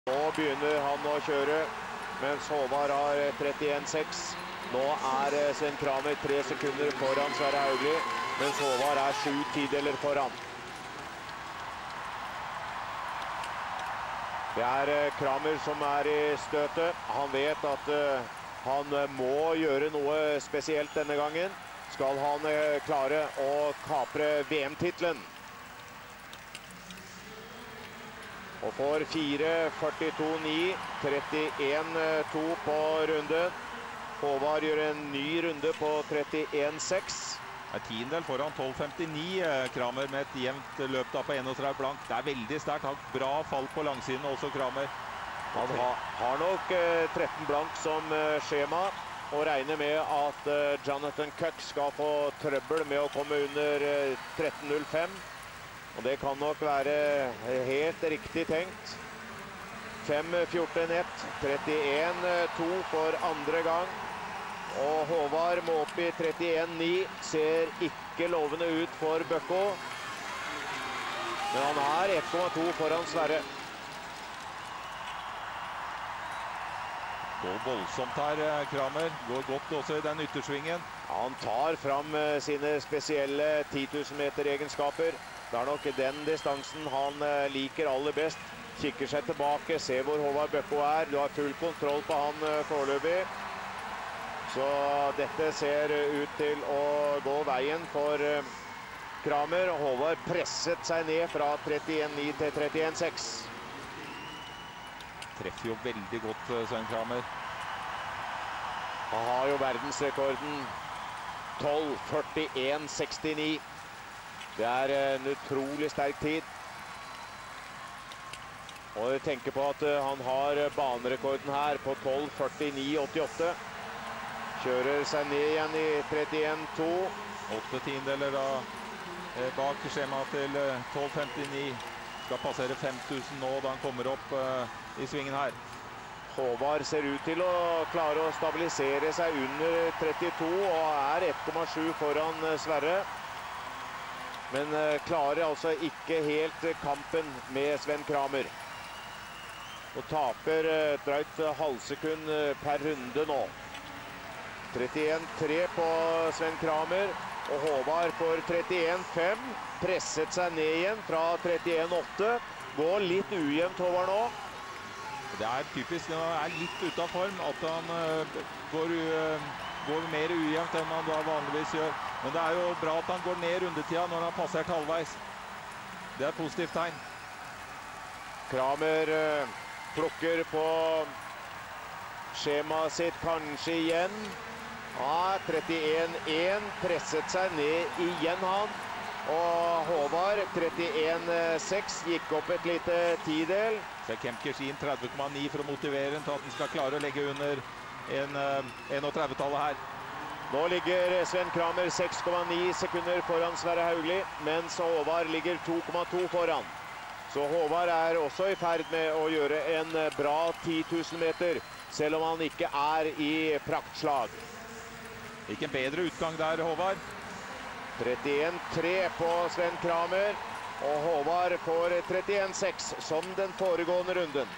Nå begynner han å kjøre, mens Håvard har 31,6. Nå er Sven Kramer 3 sekunder foran Sverre Haugli, mens Håvard er 7 tideler foran. Det er Kramer som er i støtet. Han vet at han må gjøre noe spesielt denne gangen. Skal han klare å kapre VM-titlen. Og får 4.42,9, 31,2 på runde. Håvard gjør en ny runde på 31,6. Det er tiendedel foran 12.59, Kramer med et jevnt løp da på 31 blank. Det er veldig sterkt, har bra fall på langsiden også Kramer. Han har nok 13 blank som skjema, og regner med at Jonathan Cook skal få trøbbel med å komme under 13.05. Og det kan nok være helt riktig tenkt. 5.14,1, 31,2 for andre gang. Og Håvard må opp i 31,9, ser ikke lovende ut for Bøkko. Men han er 1,2 foran Sverre. Går voldsomt her, Kramer. Går godt også i den yttersvingen. Han tar fram sine spesielle 10 000 meter egenskaper. Det er nok den distansen han liker aller best. Kikker seg tilbake, ser hvor Håvard Bøkko er. Du har full kontroll på han foreløpig. Så dette ser ut til å gå veien for Kramer. Håvard presset seg ned fra 31,9 til 31,6. Treffer jo veldig godt Sven Kramer. Han har jo verdensrekorden 12.41,69. Det er en utrolig sterk tid. Og jeg tenker på at han har banerekorden her på 12.49,88. Kjører seg ned igjen i 31,2. 8 tiendedeler da bak skjema til 12.59. Skal passere 5.000 nå da han kommer opp i svingen her. Håvard ser ut til å klare å stabilisere seg under 32 og er 1,7 foran Sverre. Men klarer altså ikke helt kampen med Sven Kramer. Og taper drøyt halvsekund per runde nå. 31,3 på Sven Kramer, og Håvard får 31,5. Presset seg ned igjen fra 31,8. Går litt ujevnt Håvard nå. Det er typisk, han er litt ute av form, at han går mer ujevnt enn han da vanligvis gjør. Men det er jo bra at han går ned rundetida når han har passert halvveis. Det er et positivt tegn. Kramer plukker på skjemaet sitt kanskje igjen. Ja, 31,1, presset seg ned igjen han. Og Håvard 31,6, gikk opp et lite tidel. Så Kemkers inn 30,9 for å motivere den til at den skal klare å legge under 31-tallet her. Nå ligger Sven Kramer 6,9 sekunder foran Sverre Haugli, mens Håvard ligger 2,2 foran. Så Håvard er også i ferd med å gjøre en bra 10 000 meter, selv om han ikke er i praktslag. Ikke en bedre utgang der, Håvard. 31,3 på Sven Kramer, og Håvard får 31,6 som den foregående runden.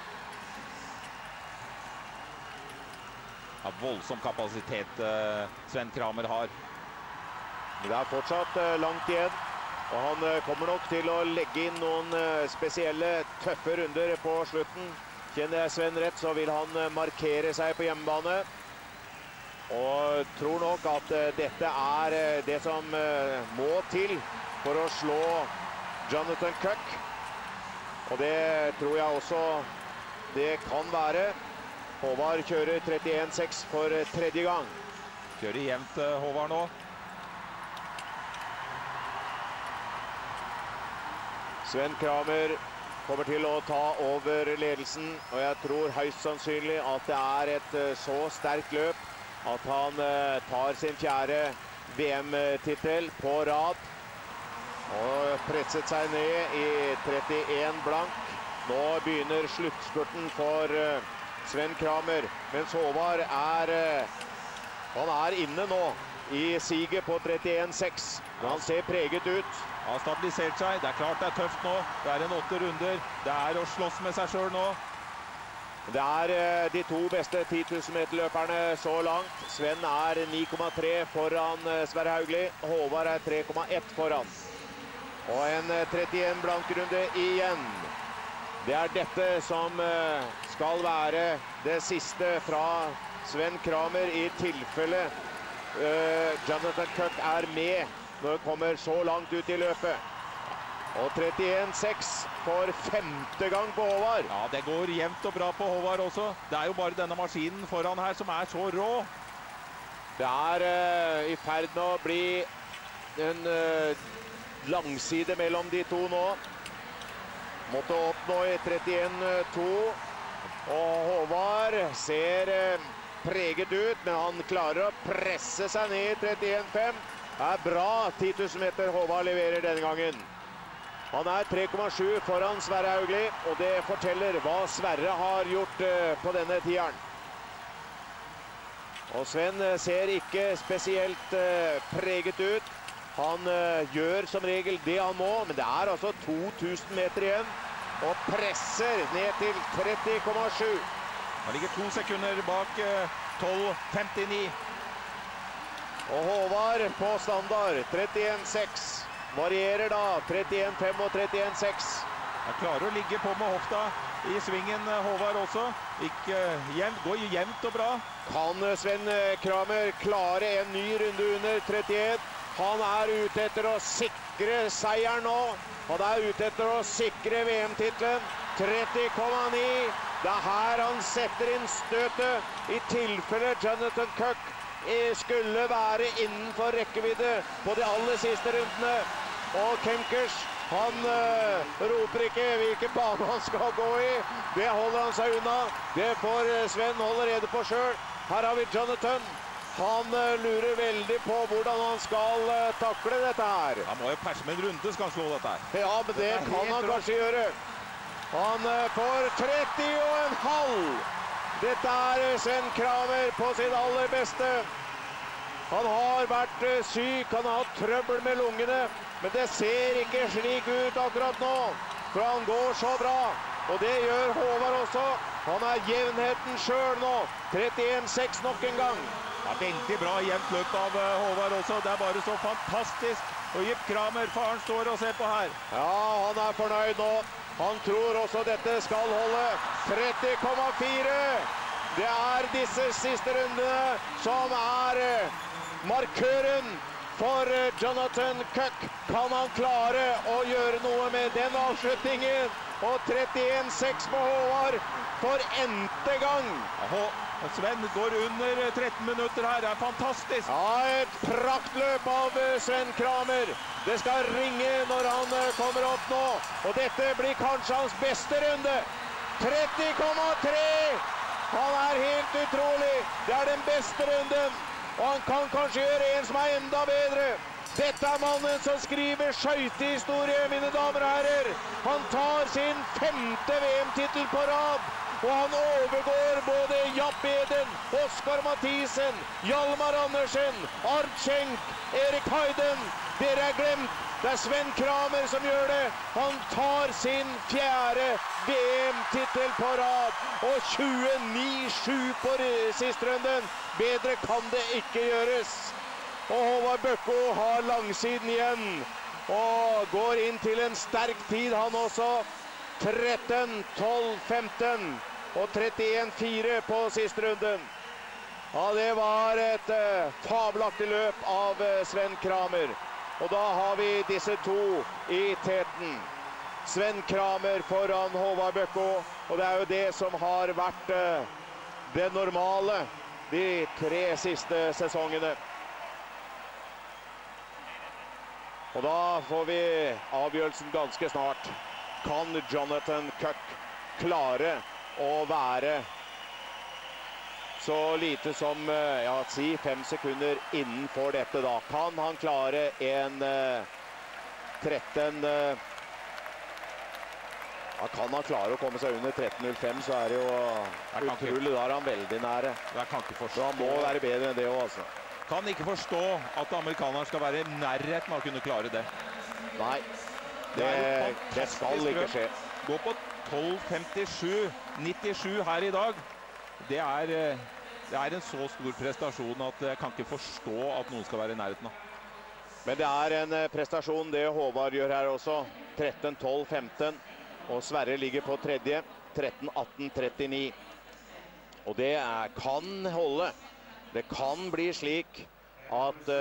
Ja, voldsom kapasitet Sven Kramer har. Det er fortsatt langt igjen, og han kommer nok til å legge inn noen spesielle tøffe runder på slutten. Kjenner jeg Sven rett, så vil han markere seg på hjemmebane. Og tror nok at dette er det som må til for å slå Jonathan Cook. Og det tror jeg også det kan være. Håvard kjører 31,6 for tredje gang. Kjører jevnt Håvard nå. Sven Kramer kommer til å ta over ledelsen, og jeg tror høyst sannsynlig at det er et så sterkt løp at han tar sin 4. VM-titel på rad. Og presset seg ned i 31 blank. Nå begynner sluttspurten for Sven Kramer, mens Håvard han er inne nå i siget på 31,6. Han ser preget ut. Han har stabilisert seg. Det er klart det er tøft nå. Det er en 8 runder. Det er å slåss med seg selv nå. Det er de to beste 10 000 meterløperne så langt. Sven er 9,3 foran Sverre Haugli. Håvard er 3,1 foran. Og en 31 blankrunde igjen. Det er dette som skal være det siste fra Sven Kramer i tilfelle Jonathan Cook er med når det kommer så langt ut i løpet. Og 31,6 for 5. gang på Håvard. Ja, det går jevnt og bra på Håvard også. Det er jo bare denne maskinen foran her som er så rå. Det er i ferd med å bli en langside mellom de to nå. Måtte opp nå i 31,2. Og Håvard ser preget ut, men han klarer å presse seg ned i 31,5. Det er bra 10 000 meter Håvard leverer denne gangen. Han er 3,7 foran Sverre Haugli, og det forteller hva Sverre har gjort på denne tieren. Og Sven ser ikke spesielt preget ut. Han gjør som regel det han må, men det er altså 2000 meter igjen. Og presser ned til 30,7. Han ligger 2 sekunder bak 12,59. Og Håvard på standard 31,6. Varierer da 31,5 og 31,6. Han klarer å ligge på med hofta i svingen, Håvard også. Ikke jevnt, går jevnt og bra. Kan Sven Kramer klare en ny runde under 31? Han er ute etter å sikre seieren nå. Han er ute etter å sikre VM-titlen. 30,9. Det er her han setter inn støtet i tilfelle Jonathan Cook skulle være innenfor rekkevidde på de aller siste rundene. Og Kemkers, han roper ikke hvilken bane han skal gå i. Det holder han seg unna. Det får Sven holde rede på selv. Her har vi Jonathan. Han lurer veldig på hvordan han skal takle dette her. Han må jo perse med en runde skal han slå dette her. Ja, men det kan han kanskje gjøre. Han får 30,5. Dette er Sven Kramer på sitt aller beste. Han har vært syk, han har hatt trøbbel med lungene, men det ser ikke slik ut akkurat nå, for han går så bra. Og det gjør Håvard også. Han er jevnheten selv nå. 31,6 nok en gang. Ja, veldig bra jevnt løp av Håvard også. Det er bare så fantastisk. Og Jip Kramer, faren står og ser på her. Ja, han er fornøyd nå. Han tror også dette skal holde. 30,4. Det er disse siste rundene som er markøren for Jonathan Cook. Kan han klare å gjøre noe med den avslutningen? Og 31,6 på Håvard for n-te gang. Sven går under 13 minutter her. Det er fantastisk. Ja, et praktløp av Sven Kramer. Det skal ringe når han kommer opp nå. Og dette blir kanskje hans beste runde. 30,3. Han er helt utrolig. Det er den beste runden. Og han kan kanskje gjøre en som er enda bedre. Dette er mannen som skriver skøytehistorie, mine damer og herrer. Han tar sin 5. VM-titel på rad. Og han overgår både Japp Eden, Oskar Mathisen, Hjalmar Andersen, Art Schenk, Erik Heiden. Dere er glemt. Det er Sven Kramer som gjør det. Han tar sin 4. VM-titel på rad. Og 29,7 på sisterunden. Bedre kan det ikke gjøres. Og Håvard Bøkko har langsiden igjen. Og går inn til en sterk tid han også. 13, 12, 15 og 31,4 på siste runden. Ja, det var et fabelaktig løp av Sven Kramer. Og da har vi disse to i teten. Sven Kramer foran Håvard Bøkko. Og det er jo det som har vært det normale de 3 siste sesongene. Og da får vi avgjørelsen ganske snart. Kan Jonathan Cook klare å være så lite som, ja, si 5 sekunder innenfor dette da? Kan han klare en 13... Ja, kan han klare å komme seg under 13,05, så er det jo utrolig. Da er han veldig nære. Jeg kan ikke forstå. Så han må være bedre enn det også, altså. Kan ikke forstå at amerikaneren skal være i nærheten av å kunne klare det. Nei, det skal ikke skje. Gå på 12:57,97 her i dag. Det er en så stor prestasjon at jeg kan ikke forstå at noen skal være i nærheten av. Men det er en prestasjon det Håvard gjør her også. 13:12,15. Og Sverre ligger på tredje. 13:18,39. Og det kan holde. Det kan bli slik at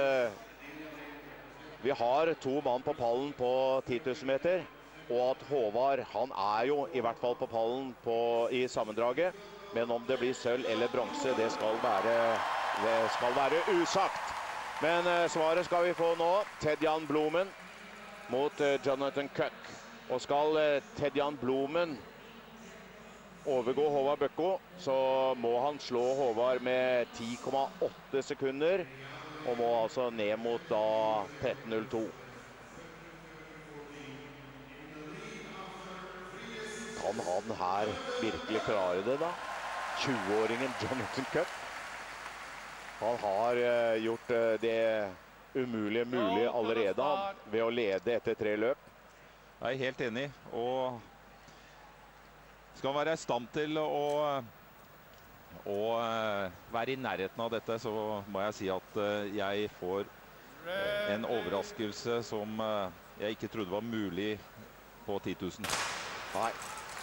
vi har to mann på pallen på 10 000 meter. Og at Håvard, han er jo i hvert fall på pallen i sammendraget. Men om det blir sølv eller bronse, det skal være usagt. Men svaret skal vi få nå. Ted-Jan Blomen mot Jonathan Cook. Og skal Ted-Jan Blomen overgå Håvard Bøkko, så må han slå Håvard med 10,8 sekunder. Og må altså ned mot da 13:02. Kan han her virkelig klare det da? 20-åringen Jonathan Cook. Han har gjort det umulige mulig allerede ved å lede etter 3 løp. Jeg er helt enig, og skal han være i stand til å være i nærheten av dette, så må jeg si at jeg får en overraskelse som jeg ikke trodde var mulig på 10 000. Nei.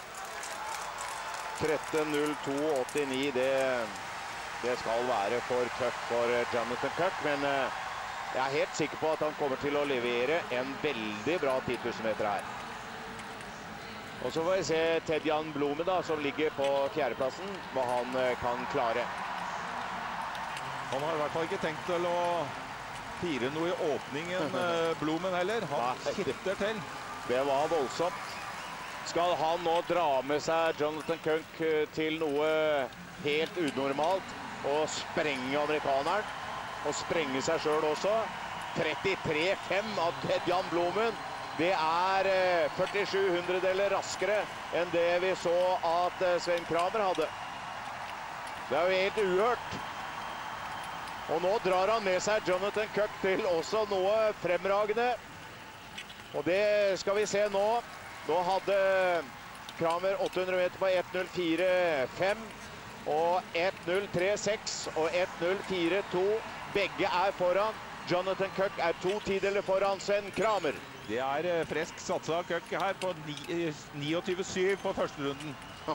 13:02,89, det skal være for tøft for Jonathan Cook, men jeg er helt sikker på at han kommer til å levere en veldig bra 10 000 meter her. Og så får vi se Ted-Jan Blomen da, som ligger på 4.-plassen, hva han kan klare. Han har i hvert fall ikke tenkt til å fire noe i åpningen, Blomen heller. Han hitter til. Det var voldsomt. Skal han nå dra med seg Jonathan Cook til noe helt unormalt og sprenge amerikaneren, og sprenge seg selv også? 33,5 av Ted-Jan Blomen. Det er 4700-deler raskere enn det vi så at Sven Kramer hadde. Det er jo helt uhørt. Og nå drar han med seg Jonathan Cook til også noe fremragende. Og det skal vi se nå. Nå hadde Kramer 800 meter på 1:04,5 og 1:03,6 og 1:04,2. Begge er foran. Jonathan Cook er 2 tideler foran Sven Kramer. Det er fresk satset av Cook her på 29,7 på første runden.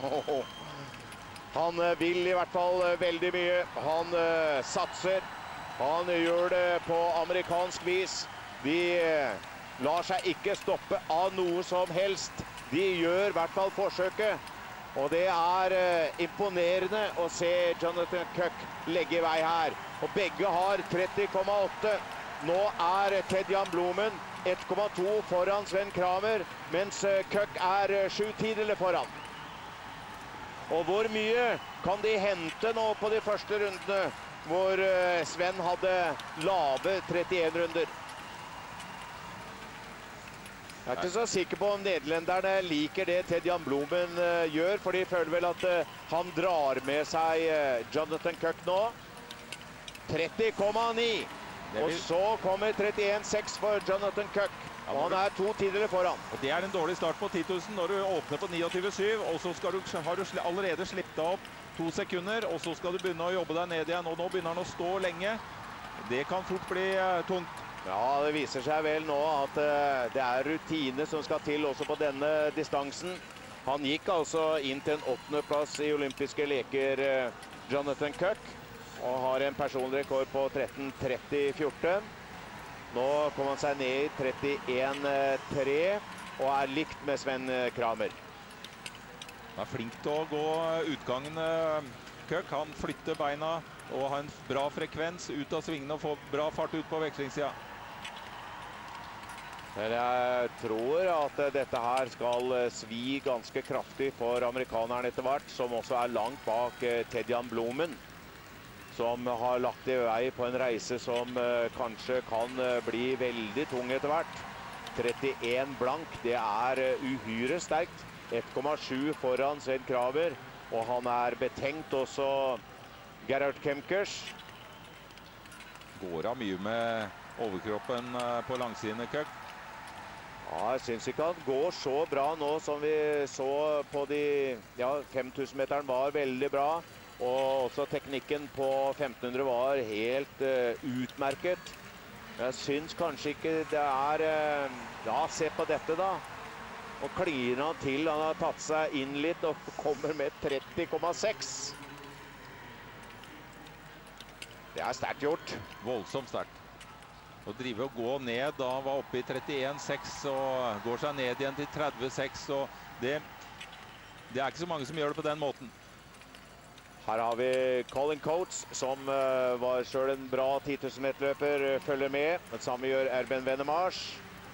Han vil i hvert fall veldig mye. Han satser. Han gjør det på amerikansk vis. De lar seg ikke stoppe av noe som helst. De gjør i hvert fall forsøket. Og det er imponerende å se Jonathan Cook legge i vei her. Og begge har 30,8. Nå er Ted-Jan Blomen 1,2 foran Sven Kramer, mens Cook er 7 tideler foran. Og hvor mye kan de hente nå på de første rundene, hvor Sven hadde lave 31 runder? Jeg er ikke så sikker på om nederlenderne liker det Ted-Jan Blomen gjør, for de føler vel at han drar med seg Jonathan Cook nå. 30,9. Og så kommer 31,6 for Jonathan Cook. Og han er 2 tideler foran. Og det er en dårlig start på 10 000 når du åpner på 29,7, og så har du allerede slippet opp 2 sekunder, og så skal du begynne å jobbe deg ned igjen, og nå begynner han å stå lenge. Det kan fort bli tungt. Ja, det viser seg vel nå at det er rutine som skal til også på denne distansen. Han gikk altså inn til en 8. plass i olympiske leker, Jonathan Cook, og har en personrekord på 13:30,14. Nå kommer han seg ned i 31,3 og er likt med Sven Kramer. Han er flink til å gå utgangen, Cook. Han flytter beina og har en bra frekvens ut av svingene og får bra fart ut på vekslingssida. Men jeg tror at dette her skal svi ganske kraftig for amerikaneren etter hvert, som også er langt bak Ted-Jan Blomen, som har lagt i vei på en reise som kanskje kan bli veldig tung etter hvert. 31 blank, det er uhyre sterkt. 1,7 foran Sven Kramer, og han er betenkt også Gerhard Kemkers. Går av mye med overkroppen på langsiden, Cook. Ja, jeg synes ikke han går så bra nå som vi så på de 5000-meteren var veldig bra. Og også teknikken på 1500 var helt utmerket. Jeg synes kanskje ikke det er... ja, se på dette da. Og kliner han til. Han har tatt seg inn litt og kommer med 30,6. Det er sterkt gjort. Voldsomt sterkt. Å drive og gå ned, da han var oppe i 31,6 og går seg ned igjen til 30,6. Og det er ikke så mange som gjør det på den måten. Her har vi Colin Coates, som var selv en bra 10 000 meterløper, følger med. Det samme gjør Erben Wennemars.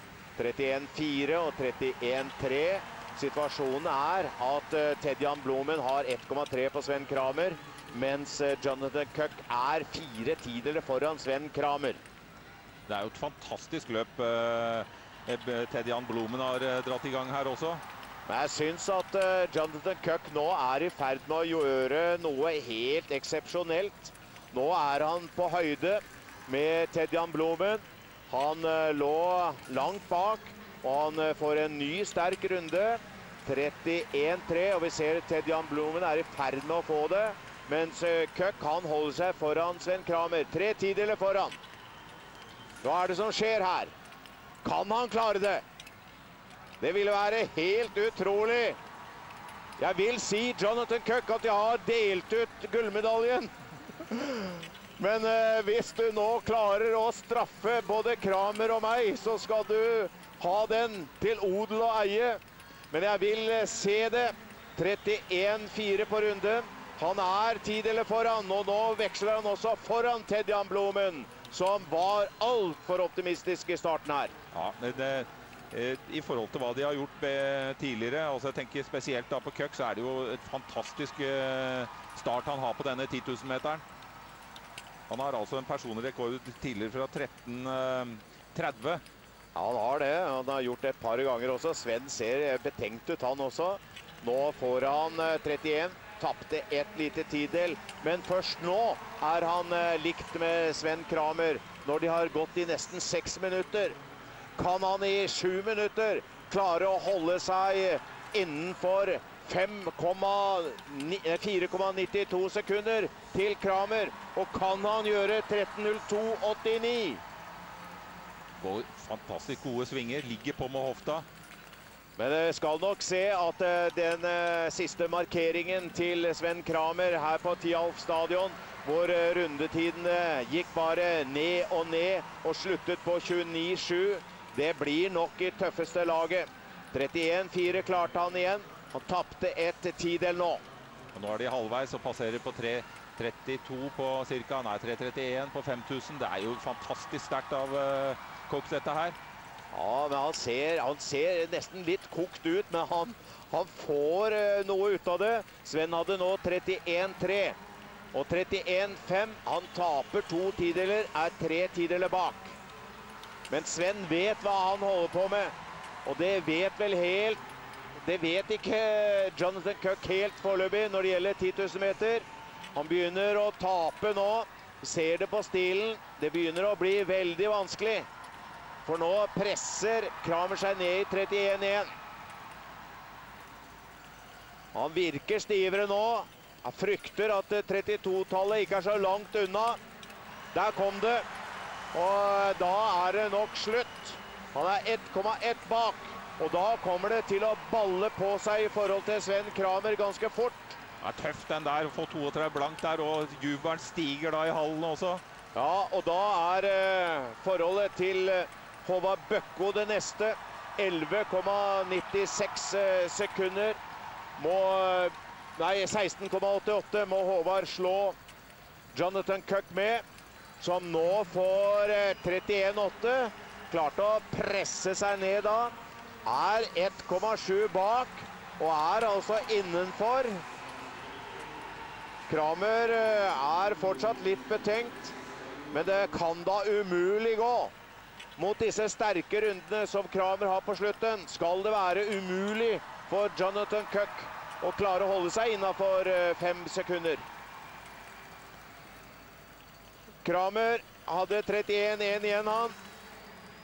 31,4 og 31,3. Situasjonen er at Ted-Jan Blomen har 1,3 på Sven Kramer, mens Jonathan Cook er 4 tideler foran Sven Kramer. Det er jo et fantastisk løp Ted-Jan Blomen har dratt i gang her også. Men jeg synes at Jonathan Cook nå er i ferd med å gjøre noe helt eksepsjonelt. Nå er han på høyde med Ted-Jan Blomen. Han lå langt bak, og han får en ny sterk runde. 31,3, og vi ser Ted-Jan Blomen er i ferd med å få det. Mens Cook, han holder seg foran Sven Kramer. 3 tideler foran. Hva er det som skjer her? Kan han klare det? Det ville være helt utrolig. Jeg vil si, Jonathan Cook, at jeg har delt ut gullmedaljen. Men hvis du nå klarer å straffe både Kramer og meg, så skal du ha den til odel og eie. Men jeg vil se det. 31,4 på runden. Han er 10 deler foran, og nå veksler han også foran Ted-Jan Blomen, som var alt for optimistisk i starten her. Ja, i forhold til hva de har gjort tidligere, altså jeg tenker spesielt da på Cook, så er det jo et fantastisk start han har på denne 10 000-meteren. Han har altså en personlig rekord tidligere fra 13.30. Ja, han har det. Han har gjort det et par ganger også. Sven ser betenkt ut, han også. Nå får han 31. Tappte et lite tidel, men først nå er han likt med Sven Kramer når de har gått i nesten 6 minutter. Kan han i 7 minutter klare å holde seg innenfor 4,92 sekunder til Kramer, og kan han gjøre 13.02,89? Går fantastisk gode svinger, ligger på med hofta. Men det skal nok se at den siste markeringen til Sven Kramer her på Tialf stadion, hvor rundetiden gikk bare ned og sluttet på 29,7. Det blir nok i tøffeste laget. 31,4 klarte han igjen. Han tappte et tidel nå. Og nå er de halvveis og passerer på 3.32 på cirka. Nei, 3.31 på 5000. Det er jo fantastisk sterkt av Cox dette her. Ja, men han ser nesten litt kokt ut, men han får noe ut av det. Sven hadde nå 31,3 og 31,5. Han taper 2 tideler, er 3 tideler bak. Men Sven vet hva han holder på med, og det vet ikke Jonathan Cook helt foreløpig når det gjelder 10 000 meter. Han begynner å tape nå, ser det på stilen. Det begynner å bli veldig vanskelig. For nå presser Kramer seg ned i 31,1. Han virker stivere nå. Jeg frykter at 32-tallet ikke er så langt unna. Der kom det. Og da er det nok slutt. Han er 1,1 bak. Og da kommer det til å balle på seg i forhold til Sven Kramer ganske fort. Det er tøft den der, å få 32 blankt der, og jubelen stiger da i hallen også. Ja, og da er forholdet til Håvard Bøkko det neste. 11,96 sekunder. 16,88 må Håvard slå Jonathan Cook med, som nå får 31,8. Klarte å presse seg ned da. Er 1,7 bak, og er altså innenfor. Kramer er fortsatt litt betenkt, men det kan da umulig gå. Mot disse sterke rundene som Kramer har på slutten, skal det være umulig for Jonathan Cook å klare å holde seg innenfor 5 sekunder. Kramer hadde 31,1 igjen han.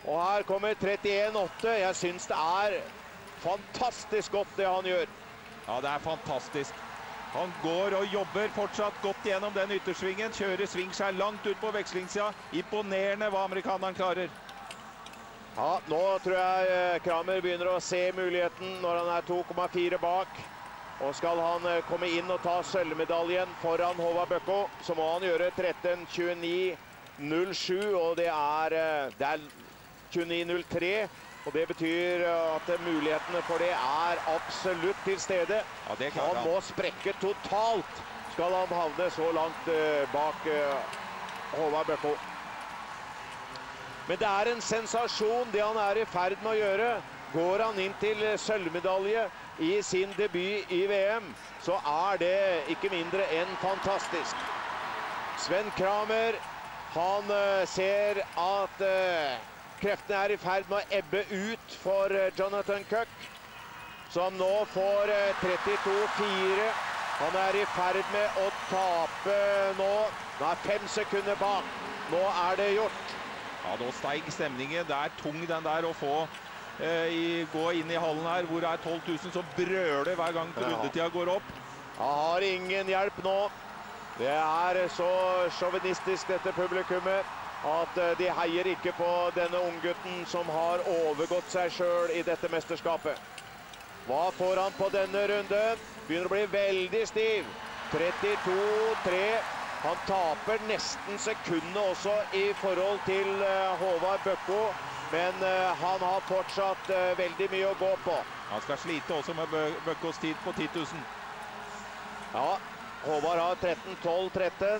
Og her kommer 31,8. Jeg synes det er fantastisk godt det han gjør. Ja, det er fantastisk. Han går og jobber fortsatt godt gjennom den yttersvingen. Kjører svingskjær langt ut på vekslingssida. Imponerende hva amerikaneren klarer. Ja, nå tror jeg Kramer begynner å se muligheten når han er 2,4 bak. Og skal han komme inn og ta sølvmedaljen foran Håvard Bøkko, så må han gjøre 13.29,07, og det er 29,03. Og det betyr at mulighetene for det er absolutt til stede. Ja, det han må sprekke totalt, skal han havne så langt bak Håvard Bøkko. Men det er en sensasjon det han er i ferd med å gjøre. Går han inn til sølvmedalje i sin debut i VM, så er det ikke mindre enn fantastisk. Sven Kramer, han ser at kreftene er i ferd med å ebbe ut for Jonathan Cook, som nå får 32,4. Han er i ferd med å tape nå. Han er 5 sekunder bak. Nå er det gjort. Ja, da steig stemningen. Det er tung den der å få gå inn i hallen her, hvor det er 12 000 som brøler hver gang rundetida går opp. Han har ingen hjelp nå. Det er så sjåvinistisk dette publikummet at de heier ikke på denne unggutten som har overgått seg selv i dette mesterskapet. Hva får han på denne runden? Begynner å bli veldig stiv. 32,3. Han taper nesten sekundene også i forhold til Håvard Bøkko, men han har fortsatt veldig mye å gå på. Han skal slite også med Bøkkos tid på 10 000. Ja, Håvard har 13,12,13.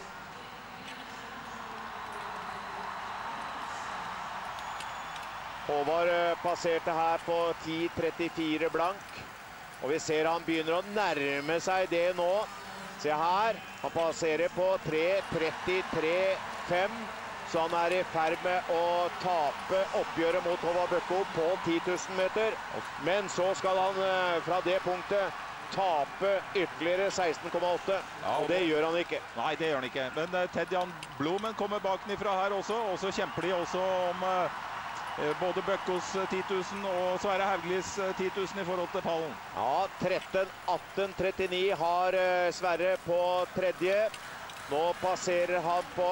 Håvard passerte her på 10,34 blank, og vi ser han begynner å nærme seg det nå. Se her, han passerer på 3,33,5, så han er i ferd med å tape oppgjøret mot Håvard Bøkko på 10 000 meter. Men så skal han fra det punktet tape ytterligere 16,8, og det gjør han ikke. Nei, det gjør han ikke. Men Ted-Jan Blomen kommer bakenifra her også, og så kjemper de også om både Bøkkos 10 000 og Sverre Hauglis 10 000 i forhold til pallen. Ja, 13,18,39 har Sverre på tredje. Nå passerer han på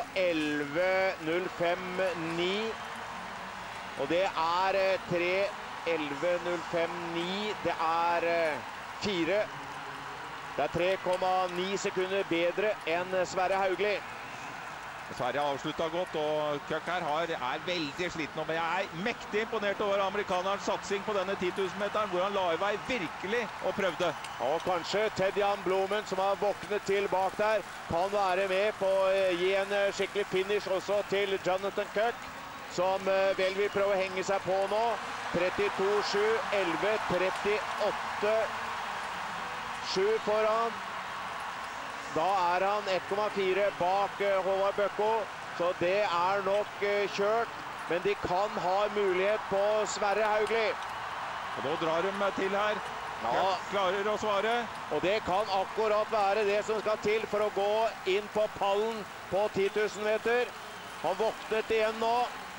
11,05,9. Og det er 3,11,05,9. Det er 4. Det er 3,9 sekunder bedre enn Sverre Haugli. Sverige har avsluttet godt, og Cook her er veldig sliten. Men jeg er mektig imponert over amerikanerens satsing på denne 10 000-meteren, hvor han la i vei virkelig og prøvde. Og kanskje Ted-Jan Blomen, som har våknet til bak der, kan være med på å gi en skikkelig finish også til Jonathan Cook, som vel vil prøve å henge seg på nå. 32,7, 11, 38,7 foran. Da er han 1,4 bak Håvard Bøkko, så det er nok kjørt. Men de kan ha mulighet på Sverre Haugli. Og nå drar de til her. Ja, klarer å svare. Og det kan akkurat være det som skal til for å gå inn på pallen på 10 000 meter. Han våknet igjen nå.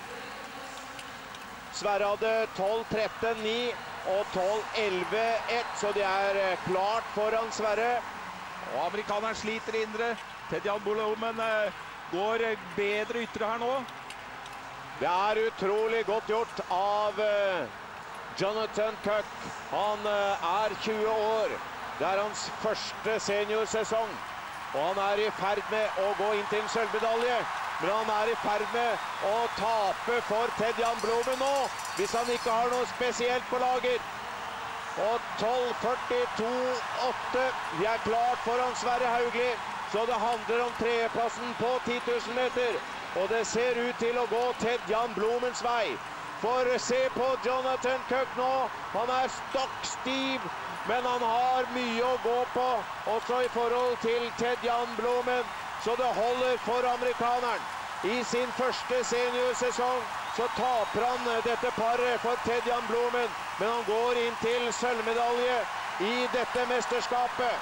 Sverre hadde 12,13,9 og 12,11,1, så det er klart foran Sverre. Og amerikaneren sliter indre. Ted-Jan Blomen går bedre ytre her nå. Det er utrolig godt gjort av Jonathan Cook. Han er 20 år. Det er hans første seniorsesong. Og han er i ferd med å gå inn til en sølvmedalje. Men han er i ferd med å tape for Ted-Jan Blomen nå, hvis han ikke har noe spesielt på lager. Og 12,42,8. Vi er klart foran Sverre Haugli, så det handler om tredjeplassen på 10 000 meter. Og det ser ut til å gå Ted-Jan Blomens vei. For se på Jonathan Cook nå. Han er stokk stiv, men han har mye å gå på, også i forhold til Ted-Jan Blomen. Så det holder for amerikaneren. I sin første seniorsesong så taper han dette paret for Ted-Jan Blomen, men han går inn til sølvmedalje i dette mesterskapet.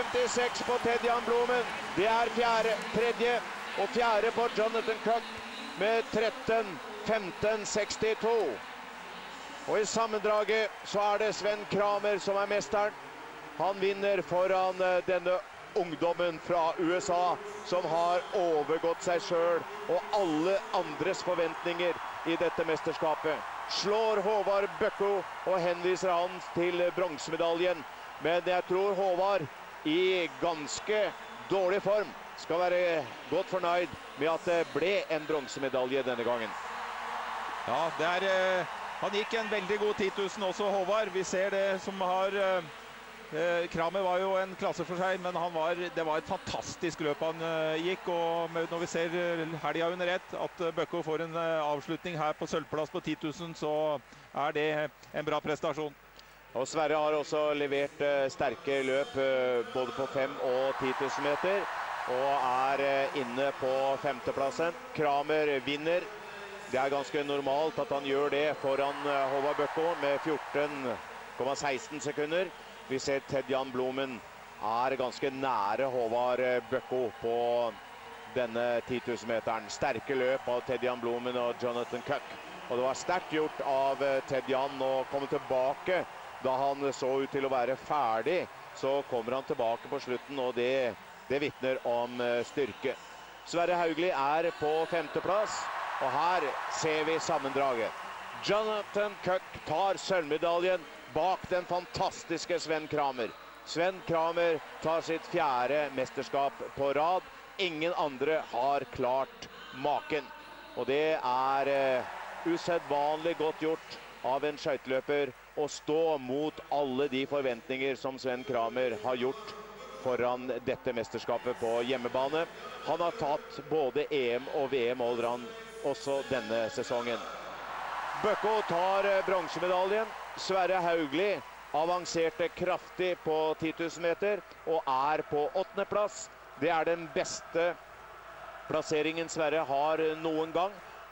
13,56 på Ted-Jan Blomen. Det er tredje og fjerde på Jonathan Cook. med 13-15-62. Og i sammendraget så er det Sven Kramer som er mesteren. Han vinner foran denne ungdommen fra USA som har overgått seg selv og alle andres forventninger i dette mesterskapet. Slår Håvard Bøkko og henviser han til bronsemedaljen. Men jeg tror Håvard i ganske dårlig form skal være godt fornøyd med at det ble en bronsemedalje denne gangen. Ja, han gikk en veldig god 10 000 også, Håvard. Vi ser det som har... Kramer var jo en klasse for seg, men det var et fantastisk løp han gikk. Og når vi ser helga under ett, at Bøkko får en avslutning her på sølvplass på 10 000, så er det en bra prestasjon. Og Sverre har også levert sterke løp både på 5 og 10 000 meter, og er inne på 5. plassen. Kramer vinner. Det er ganske normalt at han gjør det foran Håvard Bøkko med 14,16 sekunder. Vi ser Ted-Jan Blomen er ganske nære Håvard Bøkko på denne 10 000-meteren. Sterke løp av Ted-Jan Blomen og Jonathan Cook. Og det var sterkt gjort av Ted-Jan å komme tilbake. Da han så ut til å være ferdig, så kommer han tilbake på slutten, og det vitner om styrke. Sverre Haugli er på 5. plass, og her ser vi sammendraget. Jonathan Cook tar sølvmedaljen bak den fantastiske Sven Kramer. Sven Kramer tar sitt 4. mesterskap på rad. Ingen andre har klart maken. Og det er usedvanlig godt gjort av en skøyteløper å stå mot alle de forventninger som Sven Kramer har gjort foran dette mesterskapet på hjemmebane. Han har tatt både EM og VM allround også denne sesongen. Bøkko tar bronsemedaljen. Sverre Haugli avanserte kraftig på 10 000 meter og er på 8. plass. Det er den beste plasseringen Sverre har noen gang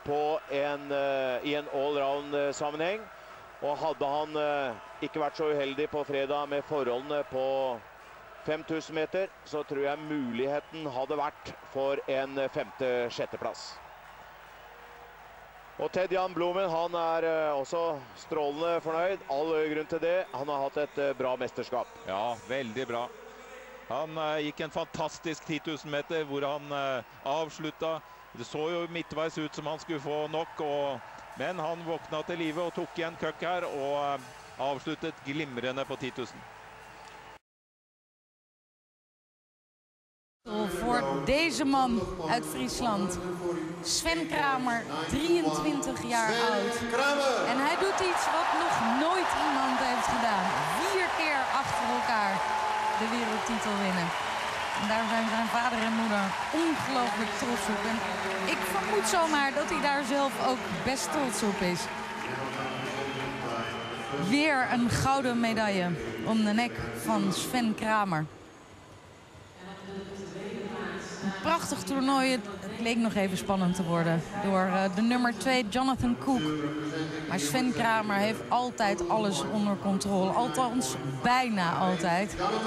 i en all-round sammenheng. Og hadde han ikke vært så uheldig på fredag med forholdene på 5000 meter, så tror jeg muligheten hadde vært for en 5.-6. plass. Og Ted-Jan Blomen, han er også strålende fornøyd. All grunn til det. Han har hatt et bra mesterskap. Ja, veldig bra. Han gikk en fantastisk 10 000 meter hvor han avsluttet. Det så jo midtveis ut som han skulle få nok, men han våkna til live og tok igjen Cook her og avsluttet glimrende på 10 000. Voor deze man uit Friesland. Sven Kramer, 23 jaar oud. En hij doet iets wat nog nooit iemand heeft gedaan. 4 keer achter elkaar de wereldtitel winnen. En daar zijn zijn vader en moeder ongelooflijk trots op. En ik vermoed zomaar dat hij daar zelf ook best trots op is. Weer een gouden medaille om de nek van Sven Kramer. Een prachtig toernooi. Het leek nog even spannend te worden door de nummer 2 Jonathan Cook. Maar Sven Kramer heeft altijd alles onder controle. Althans, bijna altijd.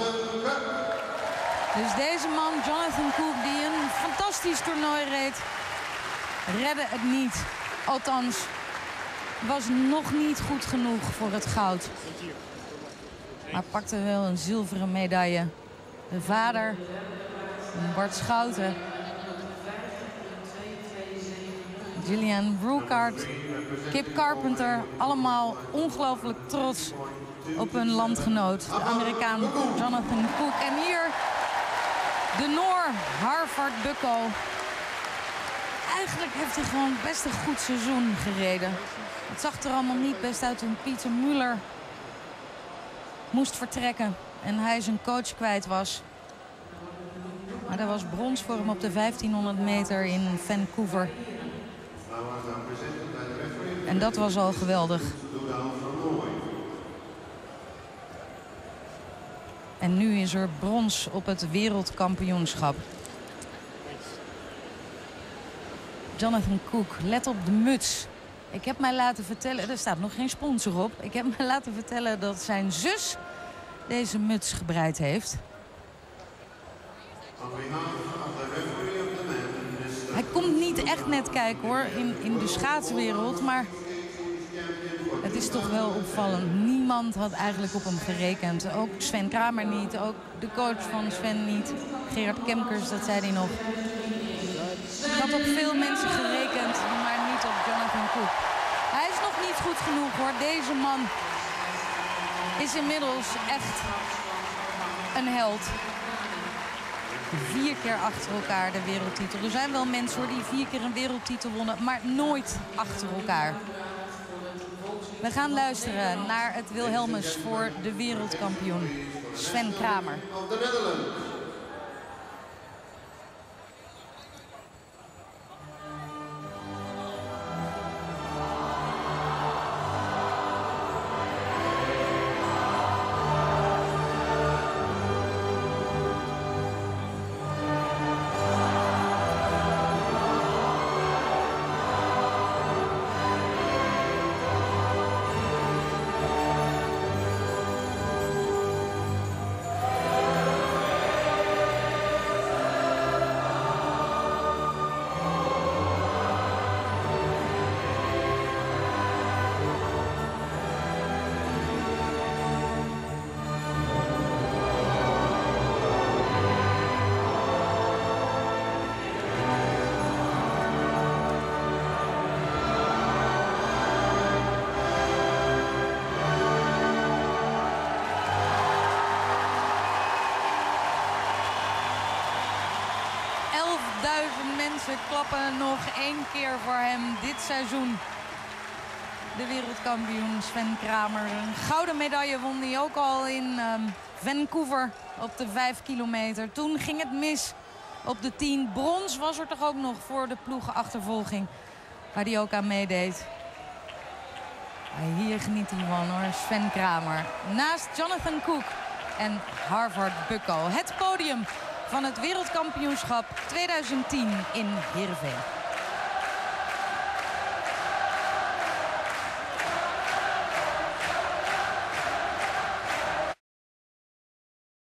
Dus deze man, Jonathan Cook, die een fantastisch toernooi reed, redde het niet. Althans, was nog niet goed genoeg voor het goud. Maar pakte wel een zilveren medaille. De vader, Bart Schouten, Gillian Brookhart, Kip Carpenter, allemaal ongelooflijk trots op hun landgenoot, de Amerikaan Jonathan Cook. En hier de Noor, Håvard Bøkko. Eigenlijk heeft hij gewoon best een goed seizoen gereden. Het zag er allemaal niet best uit toen Pieter Muller moest vertrekken en hij zijn coach kwijt was. Maar er was brons voor hem op de 1500 meter in Vancouver. En dat was al geweldig. En nu is er brons op het wereldkampioenschap. Jonathan Cook, let op de muts. Ik heb mij laten vertellen, er staat nog geen sponsor op. Ik heb mij laten vertellen dat zijn zus deze muts gebreid heeft. Hij komt niet echt net kijken hoor, in de schaatswereld, maar het is toch wel opvallend. Niemand had eigenlijk op hem gerekend. Ook Sven Kramer niet, ook de coach van Sven niet. Gerard Kemkers, dat zei hij nog. Ik had op veel mensen gerekend, maar niet op Jonathan Cook. Hij is nog niet goed genoeg hoor. Deze man is inmiddels echt een held. 4 keer achter elkaar de wereldtitel. Er zijn wel mensen hoor, die 4 keer een wereldtitel wonnen, maar nooit achter elkaar. We gaan luisteren naar het Wilhelmus voor de wereldkampioen Sven Kramer. Mensen klappen nog 1 keer voor hem dit seizoen. De wereldkampioen Sven Kramer. Een gouden medaille won hij ook al in Vancouver op de 5 kilometer. Toen ging het mis op de 10. Brons was er toch ook nog voor de ploegenachtervolging, waar hij ook aan meedeed. Maar hier geniet hij van hoor, Sven Kramer. Naast Jonathan Cook en Harvard Bucco. Het podium van het wereldkampioenschap 2010 in Heerenveen.